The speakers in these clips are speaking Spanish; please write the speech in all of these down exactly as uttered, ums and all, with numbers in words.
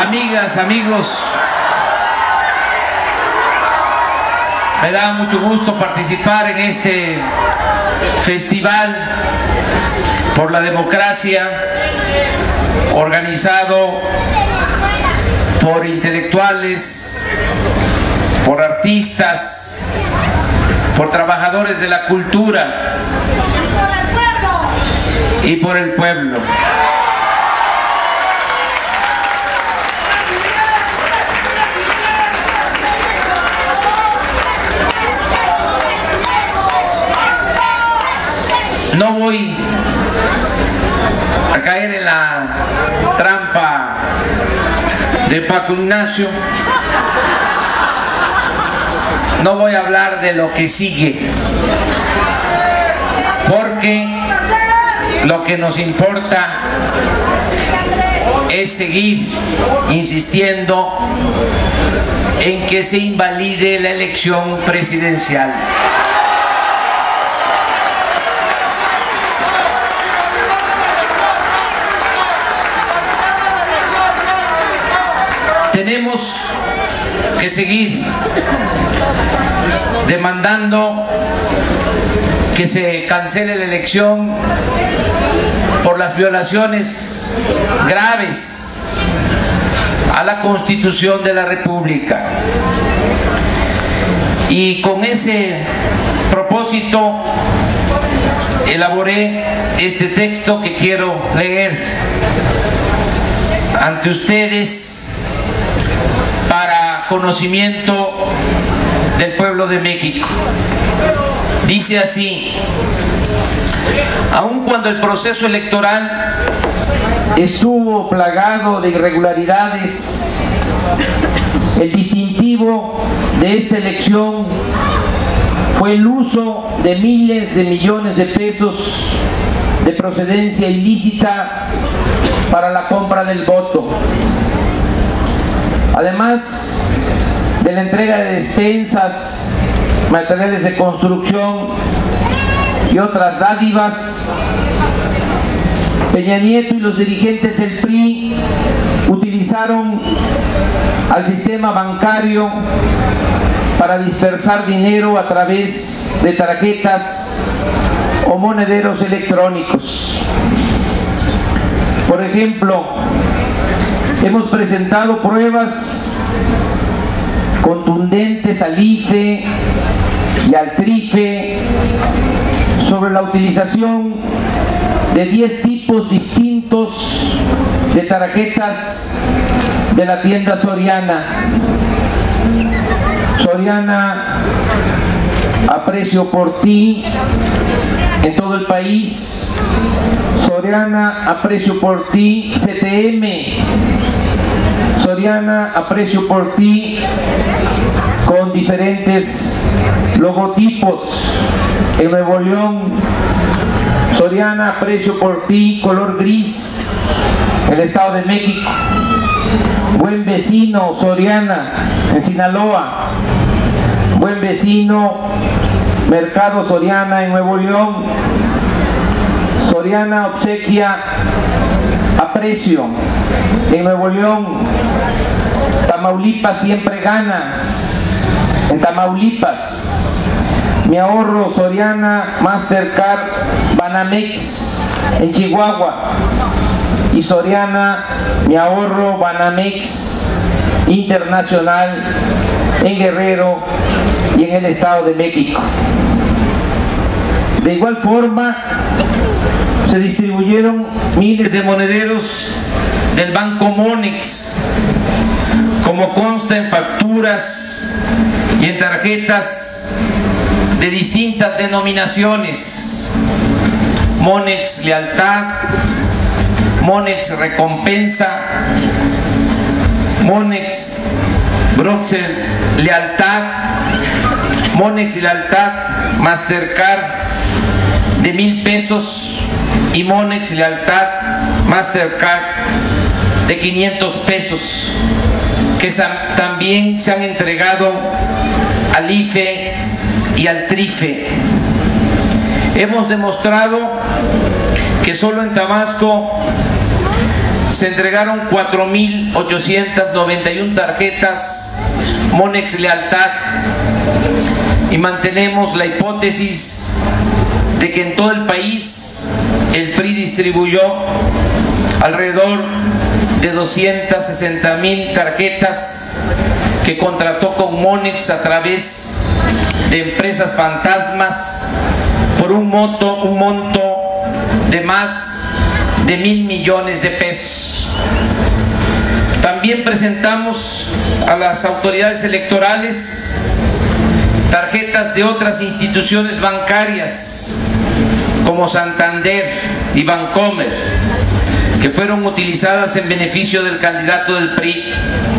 Amigas, amigos, me da mucho gusto participar en este festival por la democracia organizado por intelectuales, por artistas, por trabajadores de la cultura y por el pueblo. No voy a caer en la trampa de Paco Ignacio, no voy a hablar de lo que sigue, porque lo que nos importa es seguir insistiendo en que se invalide la elección presidencial. Tenemos que seguir demandando que se cancele la elección por las violaciones graves a la Constitución de la República. Y con ese propósito elaboré este texto que quiero leer ante ustedes para conocimiento del pueblo de México. Dice así: aun cuando el proceso electoral estuvo plagado de irregularidades, el distintivo de esta elección fue el uso de miles de millones de pesos de procedencia ilícita para la compra del voto. Además de la entrega de despensas, materiales de construcción y otras dádivas, Peña Nieto y los dirigentes del P R I utilizaron al sistema bancario para dispersar dinero a través de tarjetas o monederos electrónicos. Por ejemplo, hemos presentado pruebas contundentes al I F E y al T R I F E sobre la utilización de diez tipos distintos de tarjetas de la tienda Soriana. Soriana, aprecio por ti, en todo el país. Soriana, aprecio por ti, C T M. Soriana, aprecio por ti, con diferentes logotipos. En Nuevo León, Soriana, aprecio por ti, color gris. El Estado de México. Buen Vecino, Soriana, en Sinaloa. Buen Vecino, Mercado Soriana, en Nuevo León. Soriana obsequia aprecio en Nuevo León. Tamaulipas siempre gana, en Tamaulipas. Mi ahorro Soriana, Mastercard, Banamex, en Chihuahua. Y Soriana, mi ahorro, Banamex, Internacional, en Guerrero y en el Estado de México. De igual forma, se distribuyeron miles de monederos del Banco Monex, como consta en facturas y en tarjetas de distintas denominaciones: Monex Lealtad, Monex Recompensa, Monex Broxel Lealtad, Monex Lealtad Mastercard de mil pesos y Monex Lealtad Mastercard de quinientos pesos, que también se han entregado al I F E y al T R I F E. Hemos demostrado que solo en Tabasco se entregaron cuatro mil ochocientas noventa y una tarjetas Monex Lealtad y mantenemos la hipótesis de que en todo el país el P R I distribuyó alrededor de doscientas sesenta mil tarjetas que contrató con Monex a través de empresas fantasmas por un monto, un monto de más de mil millones de pesos. También presentamos a las autoridades electorales tarjetas de otras instituciones bancarias como Santander y Bancomer, que fueron utilizadas en beneficio del candidato del P R I.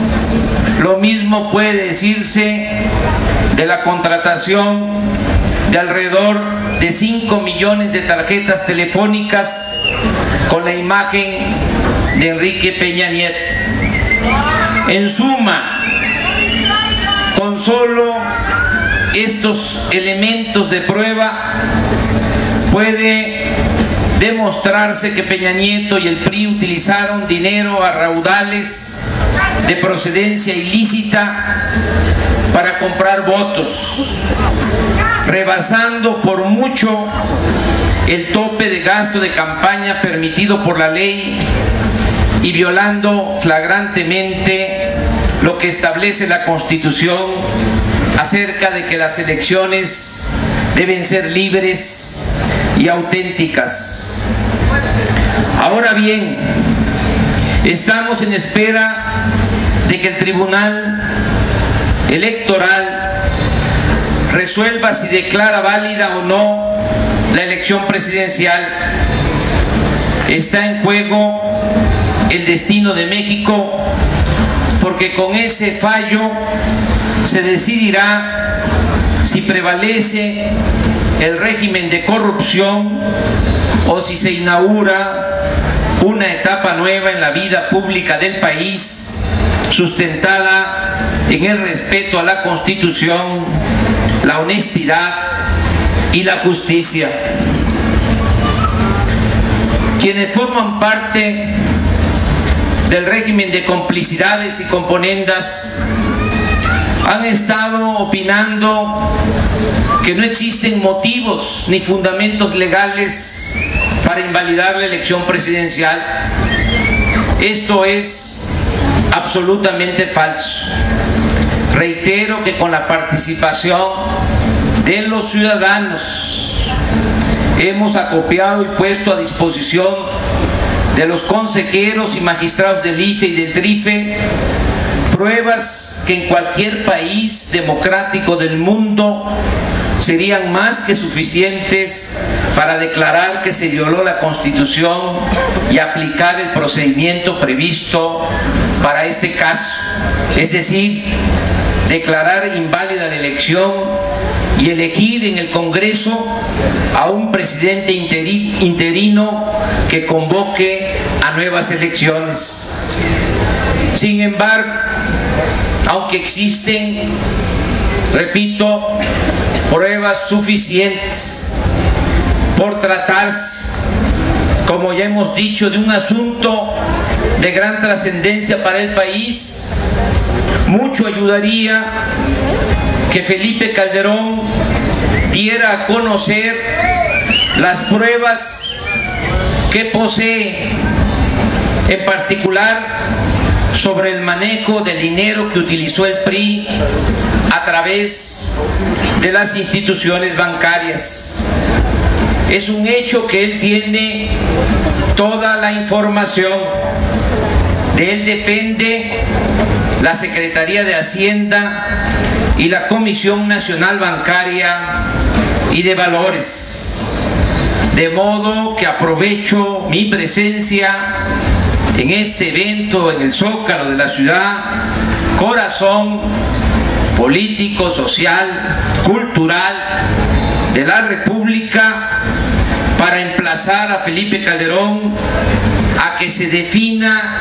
Lo mismo puede decirse de la contratación de alrededor de cinco millones de tarjetas telefónicas con la imagen de Enrique Peña Nieto. En suma, con solo estos elementos de prueba puede demostrarse que Peña Nieto y el P R I utilizaron dinero a raudales de procedencia ilícita para comprar votos, rebasando por mucho el tope de gasto de campaña permitido por la ley y violando flagrantemente lo que establece la Constitución acerca de que las elecciones deben ser libres y auténticas. Ahora bien, estamos en espera de que el Tribunal Electoral resuelva si declara válida o no la elección presidencial. Está en juego el destino de México, porque con ese fallo se decidirá si prevalece el régimen de corrupción o si se inaugura una etapa nueva en la vida pública del país, sustentada en el respeto a la Constitución, la honestidad y la justicia. Quienes forman parte del régimen de complicidades y componendas han estado opinando que no existen motivos ni fundamentos legales para invalidar la elección presidencial. Esto es absolutamente falso. Reitero que con la participación de los ciudadanos hemos acopiado y puesto a disposición de los consejeros y magistrados del I F E y del TRIFE pruebas que en cualquier país democrático del mundo serían más que suficientes para declarar que se violó la Constitución y aplicar el procedimiento previsto para este caso, es decir, declarar inválida la elección y elegir en el Congreso a un presidente interino que convoque a nuevas elecciones. Sin embargo, aunque existen, repito, pruebas suficientes por tratarse, como ya hemos dicho, de un asunto de gran trascendencia para el país, mucho ayudaría que Felipe Calderón diera a conocer las pruebas que posee, en particular sobre el manejo del dinero que utilizó el P R I a través de las instituciones bancarias. Es un hecho que él tiene toda la información. De él depende la Secretaría de Hacienda y la Comisión Nacional Bancaria y de Valores. De modo que aprovecho mi presencia en este evento en el Zócalo de la ciudad, corazón político, social, cultural de la República, para emplazar a Felipe Calderón a que se defina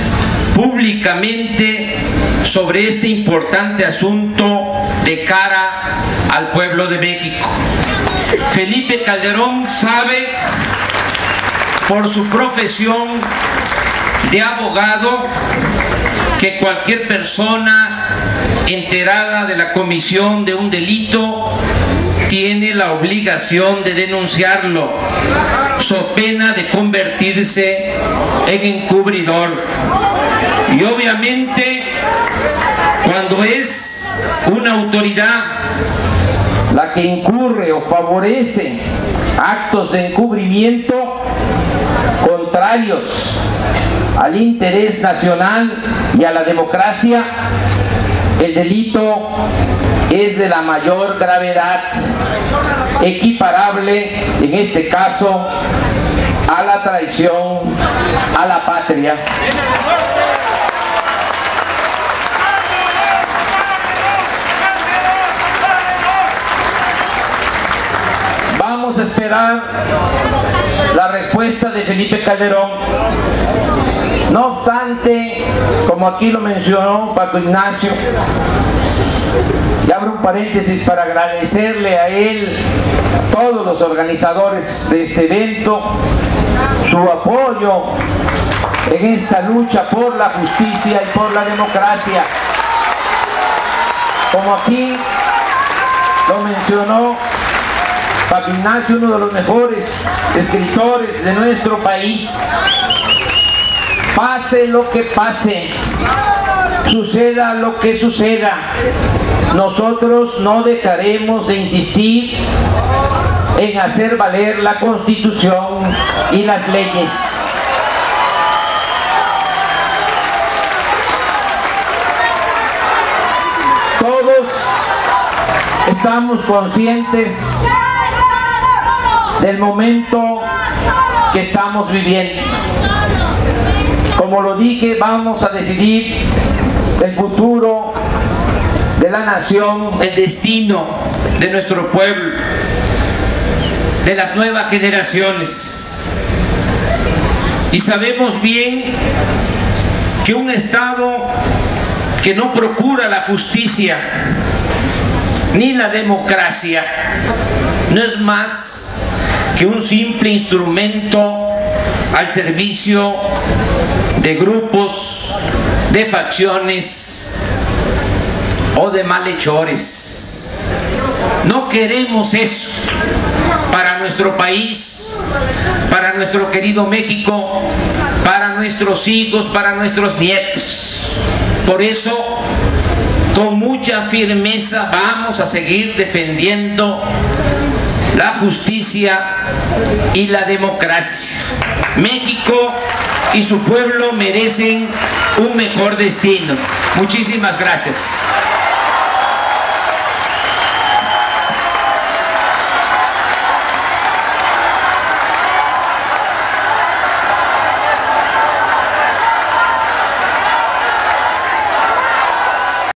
públicamente sobre este importante asunto de cara al pueblo de México. Felipe Calderón sabe por su profesión de abogado que cualquier persona enterada de la comisión de un delito tiene la obligación de denunciarlo, so pena de convertirse en encubridor. Y obviamente, cuando es una autoridad la que incurre o favorece actos de encubrimiento contrarios al interés nacional y a la democracia, el delito es de la mayor gravedad, equiparable en este caso a la traición a la patria. Vamos a esperar la respuesta de Felipe Calderón. No obstante, como aquí lo mencionó Paco Ignacio, y abro un paréntesis para agradecerle a él, a todos los organizadores de este evento, su apoyo en esta lucha por la justicia y por la democracia. Como aquí lo mencionó Paco Ignacio, uno de los mejores escritores de nuestro país, pase lo que pase, suceda lo que suceda, nosotros no dejaremos de insistir en hacer valer la Constitución y las leyes. Todos estamos conscientes del momento que estamos viviendo. Como lo dije, vamos a decidir el futuro de la nación, el destino de nuestro pueblo, de las nuevas generaciones. Y sabemos bien que un Estado que no procura la justicia ni la democracia no es más que un simple instrumento al servicio de grupos, de facciones o de malhechores. No queremos eso para nuestro país, para nuestro querido México, para nuestros hijos, para nuestros nietos. Por eso, con mucha firmeza vamos a seguir defendiendo la justicia y la democracia. México y su pueblo merecen un mejor destino. Muchísimas gracias.